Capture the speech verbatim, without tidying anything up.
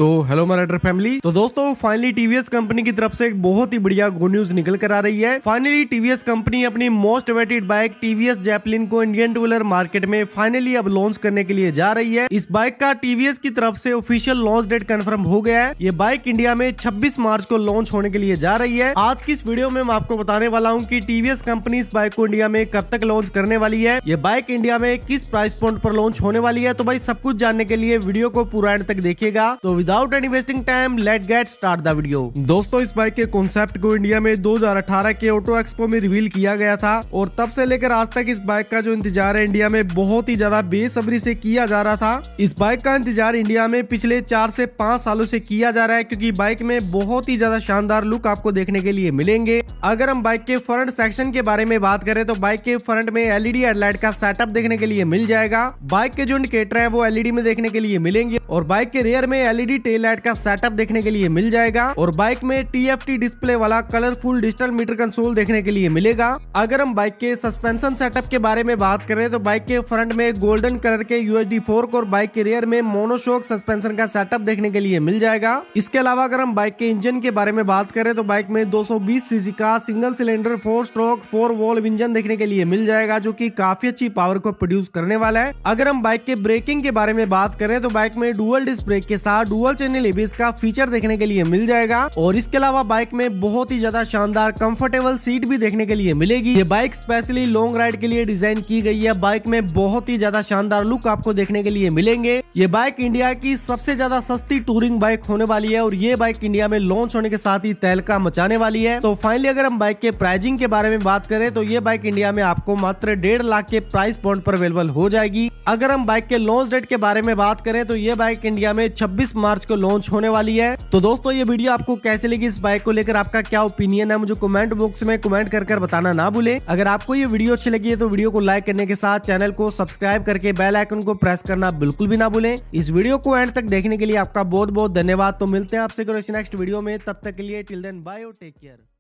तो hello मराठर family. तो दोस्तों फाइनली टीवीएस कंपनी की तरफ से एक बहुत ही बढ़िया गुड न्यूज निकल कर आ रही है। फाइनली टीवीएस कंपनी अपनी most awaited bike TVS Zeppelin को इंडियन टू व्हीलर मार्केट में फाइनली अब लॉन्च करने के लिए जा रही है। इस बाइक का टीवीएस की तरफ से ऑफिशियल लॉन्च डेट कंफर्म हो गया है। ये बाइक इंडिया में छब्बीस मार्च को लॉन्च होने के लिए जा रही है। आज की इस वीडियो में मैं आपको बताने वाला हूँ कि टीवीएस कंपनी इस बाइक को इंडिया में कब तक लॉन्च करने वाली है, ये बाइक इंडिया में किस प्राइस पॉइंट पर लॉन्च होने वाली है। तो भाई सब कुछ जानने के लिए वीडियो को पूरा एंड तक देखिएगा। तो without any wasting time let get start the video. दोस्तों इस बाइक के कॉन्सेप्ट को इंडिया में दो हज़ार अठारह के ऑटो एक्सपो में रिवील किया गया था और तब से लेकर आज तक इस बाइक का जो इंतजार है इंडिया में बहुत ही ज्यादा बेसब्री से किया जा रहा था। इस बाइक का इंतजार इंडिया में पिछले चार से पांच सालों से किया जा रहा है क्योंकि बाइक में बहुत ही ज्यादा शानदार लुक आपको देखने के लिए मिलेंगे। अगर हम बाइक के फ्रंट सेक्शन के बारे में बात करें तो बाइक के फ्रंट में एलईडी हेडलाइट का सेटअप देखने के लिए मिल जाएगा। बाइक के जो इंडिकेटर है वो एलईडी में देखने के लिए मिलेंगे और बाइक के रेयर में एलईडी टेल लाइट का सेटअप देखने के लिए मिल जाएगा और बाइक में टीएफटी डिस्प्ले वाला कलरफुल डिजिटल मीटर कंसोल देखने के लिए मिलेगा। अगर हम बाइक के सस्पेंशन सेटअप के बारे में बात करें तो बाइक के फ्रंट में गोल्डन कलर के यूएसडी फोर्क और बाइक के रेयर में मोनोशॉक सस्पेंशन का सेटअप देखने के लिए मिल जाएगा। इसके अलावा अगर हम बाइक के इंजन के बारे में बात करें तो बाइक में दो सौ बीस सीसी का single cylinder four stroke four valve engine देखने के लिए मिल जाएगा जो कि काफी अच्छी पावर को प्रोड्यूस करने वाला है। अगर हम बाइक के ब्रेकिंग के बारे में बात करें तो बाइक में डुअल डिस्क ब्रेक के साथ डुअल चैनल एबीएस का फीचर देखने के लिए मिल जाएगा और इसके अलावा बाइक में बहुत ही ज्यादा शानदार कंफर्टेबल सीट भी देखने के लिए मिलेगी। ये बाइक स्पेशली लॉन्ग राइड के लिए डिजाइन की गई है। बाइक में बहुत ही ज्यादा शानदार लुक आपको देखने के लिए मिलेंगे। ये बाइक इंडिया की सबसे ज्यादा सस्ती टूरिंग बाइक होने वाली है और ये बाइक इंडिया में लॉन्च होने के साथ ही तहलका मचाने वाली है। तो फाइनली अगर हम बाइक के प्राइसिंग के बारे में बात करें तो ये बाइक इंडिया में आपको मात्र डेढ़ लाख के प्राइस पॉइंट पर अवेलेबल हो जाएगी। अगर हम बाइक के लॉन्च डेट के बारे में बात करें तो ये बाइक इंडिया में छब्बीस मार्च को लॉन्च होने वाली है। तो दोस्तों ये वीडियो आपको कैसे लगी, इस बाइक को लेकर आपका क्या ओपिनियन है, मुझे कमेंट बॉक्स में कमेंट कर कर बताना ना भूले। अगर आपको ये वीडियो अच्छी लगी है तो वीडियो को लाइक करने के साथ चैनल को सब्सक्राइब करके बेल आइकन को प्रेस करना बिल्कुल भी ना भूलें। इस वीडियो को एंड तक देखने के लिए आपका बहुत बहुत धन्यवाद। तो मिलते हैं आपसे नेक्स्ट वीडियो में, तब तक के लिए टिल देन बाय और टेक केयर।